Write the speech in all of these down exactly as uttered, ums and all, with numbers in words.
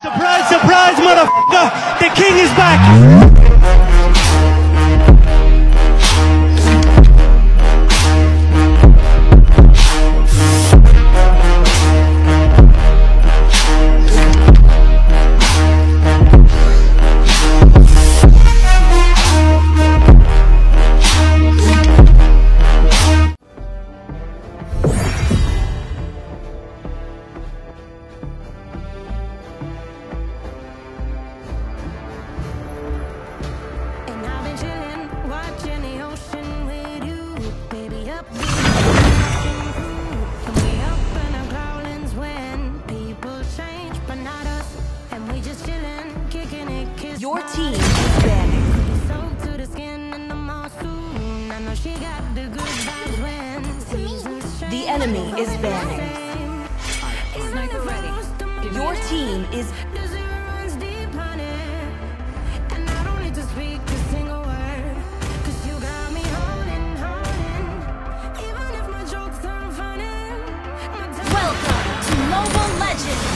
Surprise, surprise, motherfucker! The king is back! Your team is banning. The enemy is banning. Sniper ready. Your team is. Welcome to Mobile Legends.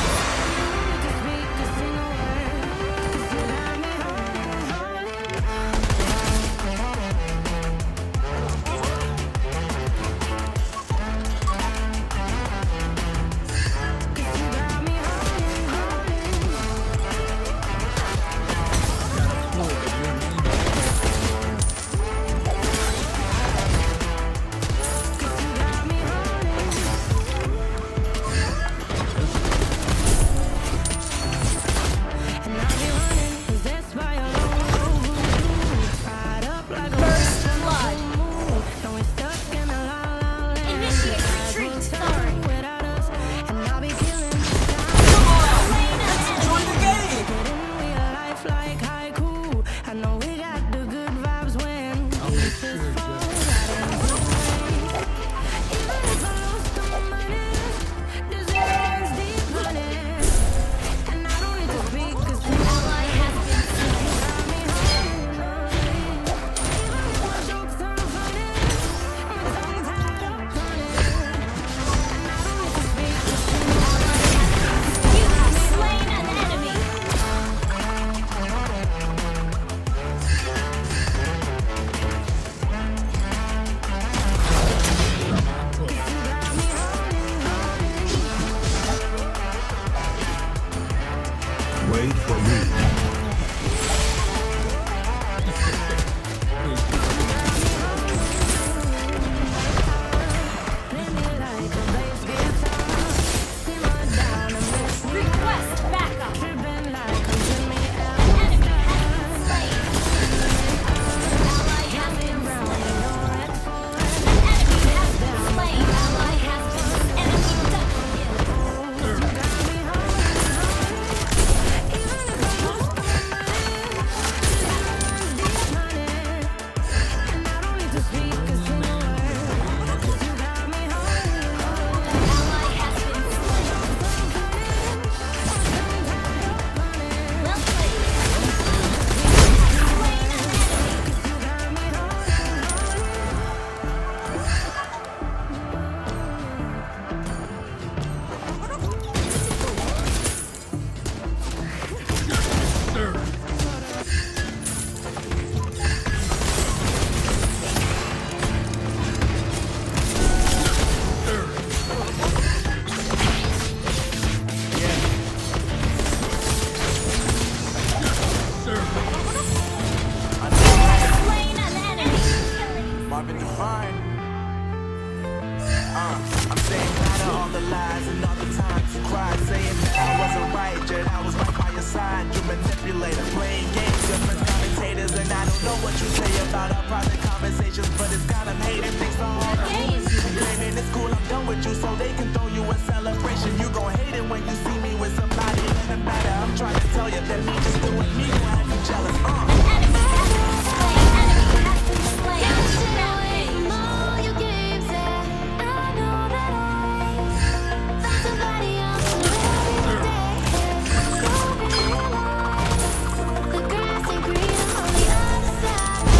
Wait for me.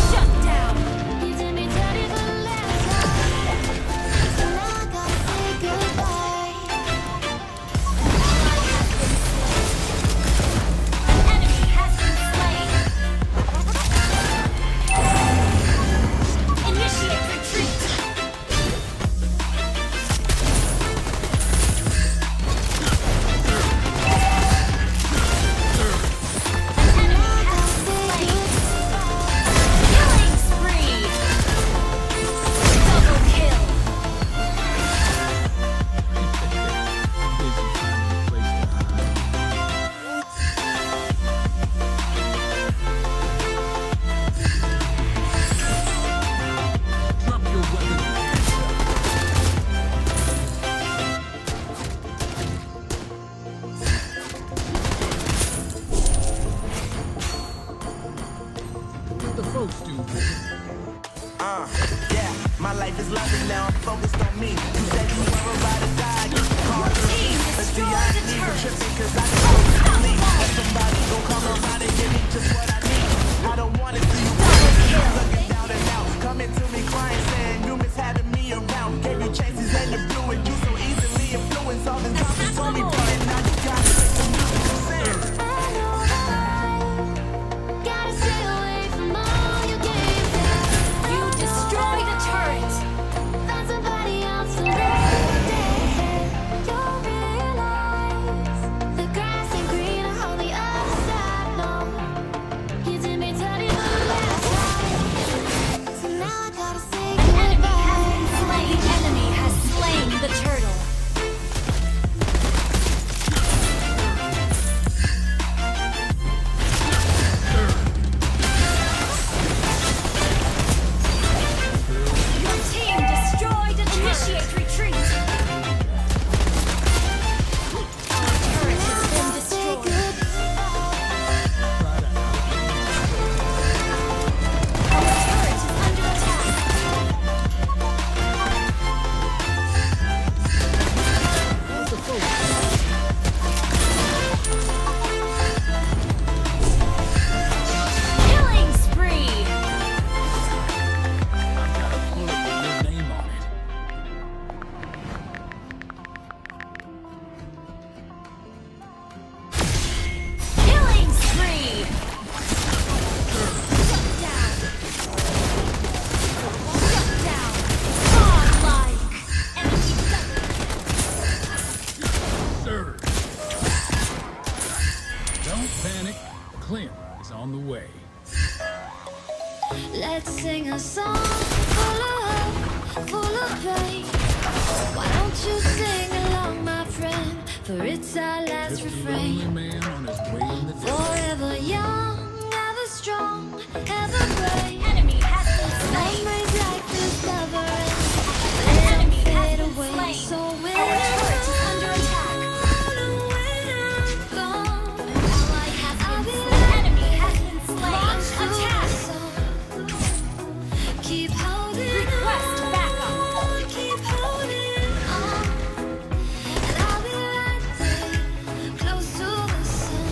Go. life is lovely now. I'm focused on me. You said you were about to die. You Your team but see, destroyed I the ain't even turret. tripping cause I can go to sleep. Let somebody go come around and give me just what I need. I don't want to see you looking down and out. Coming to me crying, saying you miss having me around. Gave you chances and you blew it. You so easily influenced all the time you told me, but now you got to take some musical sense. I know I gotta stay away from all your games. You destroyed a turret. Find somebody else to love. You'll realize the grass ain't greener on the other side. No, you did me dirty the last time. So now I gotta say Enemy has goodbye. been slain. Enemy has slain the turtle. Your team destroyed a initiate retreat. Our turret has been destroyed. Our turret is under attack. Killing spree. Killing spree. Shut down. Shut down. Godlike. Enemy double. Don't panic. Clint is on the way. Let's sing a song full of hope, full of pain. Why don't you sing along, my friend? For it's our last Just a lonely refrain. man on his way in the day. Forever young, ever strong, ever brave. Enemy has been slain. Memories like this never end. They don't Enemy has fade been away. slain. So when Our turret is under attack. when I'm gone, Ally has I'll been be slain. Enemy has been slain. Attack. keep holding Request on. backup. Keep holding on. And I'll be right there, close to the sun.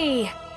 victory!